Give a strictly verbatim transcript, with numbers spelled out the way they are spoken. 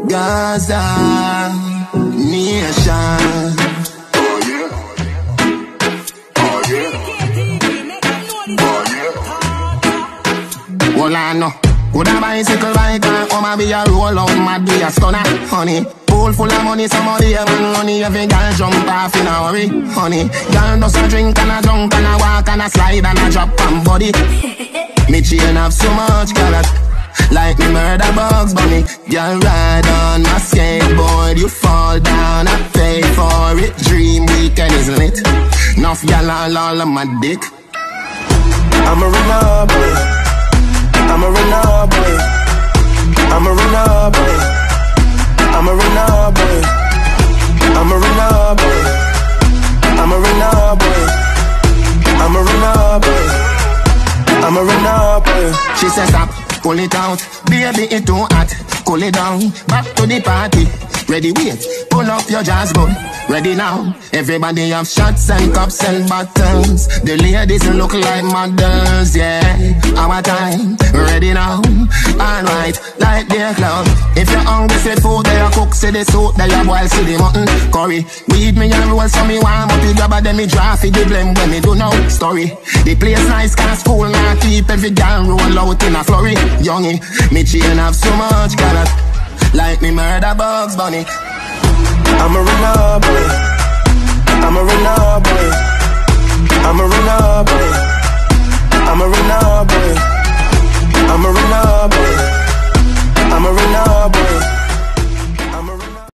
Gaza Nation. Oh yeah. Oh yeah. Oh yeah. Well, I know. Could a bicycle bike or come and be a roll out mad be a stunner, honey. Pool full of money, somebody have money. Every girl jump off in a hurry, honey. Girl does a drink and a drunk and a walk and a slide and a drop on body. Me chain have so much color, like me murder Bugs Bunny. Girl ride on my skateboard, you fall down, I pay for it. Dream weekend is lit. Enough y'all all, all of my dick. I'm a runner boy. I'm a runner boy. I'm a runner boy. I'm a runner boy. I'm a runner boy. I'm a runner boy. I'm a runner boy. I'm a runner boy. She says stop, pull it out, baby it too hot. Cool it down, back to the party. Ready, wait, pull up your jazz boy. Ready now, everybody have shots and cups and bottles. The ladies look like models, yeah. Our time, ready now. Alright, like their club. If you're hungry, say food, they are cook, say the soup, they are boil, see the mutton, curry. Weed me and roll, so me warm up the grab, then me draw for the blend when me do no story. The place nice, cause school now keep every girl roll out in a flurry. Youngie, me chain have so much color, like me murder Bugs Bunny. I'm a runner boy.